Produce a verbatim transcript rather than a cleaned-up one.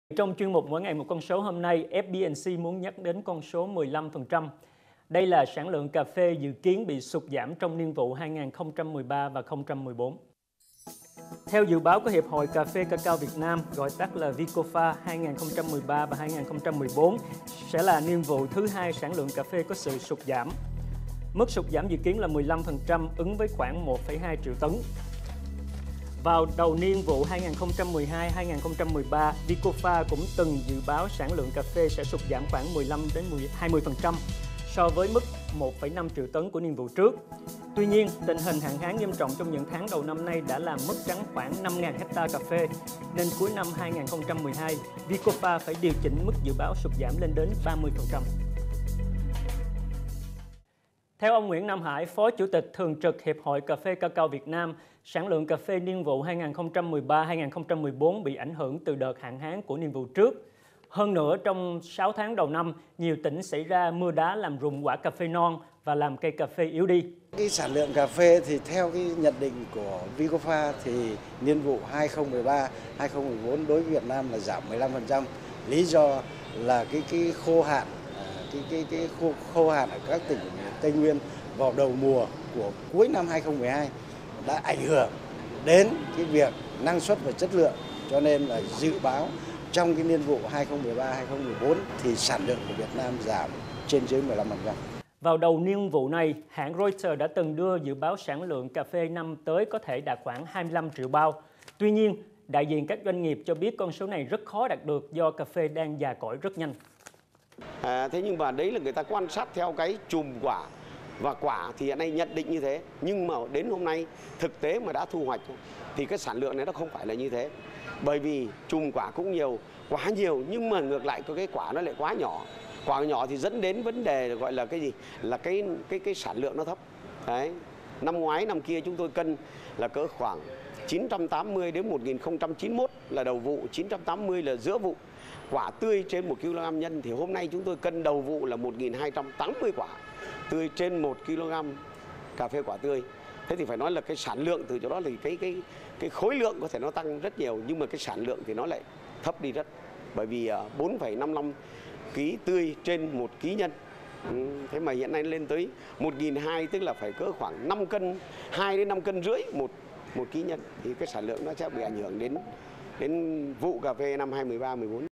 Trong chuyên mục Mỗi ngày một con số hôm nay, ép bê en xê muốn nhắc đến con số mười lăm phần trăm. Đây là sản lượng cà phê dự kiến bị sụt giảm trong niên vụ hai nghìn không trăm mười ba và không trăm mười bốn. Theo dự báo của Hiệp hội Cà phê Cacao Việt Nam, gọi tắt là Vicofa, hai nghìn không trăm mười ba và hai nghìn không trăm mười bốn sẽ là niên vụ thứ hai sản lượng cà phê có sự sụt giảm. Mức sụt giảm dự kiến là mười lăm phần trăm, ứng với khoảng một phẩy hai triệu tấn. Vào đầu niên vụ hai nghìn không trăm mười hai hai nghìn không trăm mười ba, Vicofa cũng từng dự báo sản lượng cà phê sẽ sụt giảm khoảng mười lăm đến hai mươi phần trăm so với mức một phẩy năm triệu tấn của niên vụ trước. Tuy nhiên, tình hình hạn hán nghiêm trọng trong những tháng đầu năm nay đã làm mất trắng khoảng năm nghìn hecta cà phê, nên cuối năm hai nghìn không trăm mười hai, Vicofa phải điều chỉnh mức dự báo sụt giảm lên đến ba mươi phần trăm. Theo ông Nguyễn Nam Hải, Phó Chủ tịch Thường trực Hiệp hội Cà phê Cacao Việt Nam, sản lượng cà phê niên vụ hai nghìn không trăm mười ba hai nghìn không trăm mười bốn bị ảnh hưởng từ đợt hạn hán của niên vụ trước. Hơn nữa, trong sáu tháng đầu năm, nhiều tỉnh xảy ra mưa đá làm rụng quả cà phê non và làm cây cà phê yếu đi. Cái sản lượng cà phê thì theo cái nhận định của Vicofa thì niên vụ hai nghìn không trăm mười ba hai nghìn không trăm mười bốn đối với Việt Nam là giảm mười lăm phần trăm. Lý do là cái cái khô hạn cái cái cái khô, khô hạn ở các tỉnh Tây Nguyên vào đầu mùa của cuối năm hai nghìn không trăm mười hai đã ảnh hưởng đến cái việc năng suất và chất lượng, cho nên là dự báo trong cái niên vụ hai nghìn không trăm mười ba hai nghìn không trăm mười bốn thì sản lượng của Việt Nam giảm trên dưới mười lăm phần trăm. Vào đầu niên vụ này, hãng Reuters đã từng đưa dự báo sản lượng cà phê năm tới có thể đạt khoảng hai mươi lăm triệu bao. Tuy nhiên, đại diện các doanh nghiệp cho biết con số này rất khó đạt được do cà phê đang già cỗi rất nhanh. À, thế nhưng mà đấy là người ta quan sát theo cái chùm quả, và quả thì hiện nay nhận định như thế, nhưng mà đến hôm nay thực tế mà đã thu hoạch thì cái sản lượng này nó không phải là như thế, bởi vì chùm quả cũng nhiều, quá nhiều, nhưng mà ngược lại cái quả nó lại quá nhỏ. Quả nhỏ thì dẫn đến vấn đề gọi là cái gì, là cái cái cái sản lượng nó thấp. Đấy, năm ngoái năm kia chúng tôi cân là cỡ khoảng chín trăm tám mươi đến một nghìn không trăm chín mươi mốt là đầu vụ, chín trăm tám mươi là giữa vụ. Quả tươi trên một ki lô gam nhân thì hôm nay chúng tôi cân đầu vụ là một nghìn hai trăm tám mươi quả tươi trên một ki lô gam cà phê quả tươi. Thế thì phải nói là cái sản lượng từ chỗ đó thì cái cái cái khối lượng có thể nó tăng rất nhiều, nhưng mà cái sản lượng thì nó lại thấp đi rất. Bởi vì bốn phẩy năm mươi lăm ký tươi trên một ký nhân. Ừ, thế mà hiện nay lên tới một nghìn hai trăm, tức là phải cỡ khoảng năm cân, hai đến năm cân rưỡi một một ký nhân, thì cái sản lượng nó sẽ bị ảnh hưởng đến đến vụ cà phê năm hai nghìn không trăm mười ba mười bốn.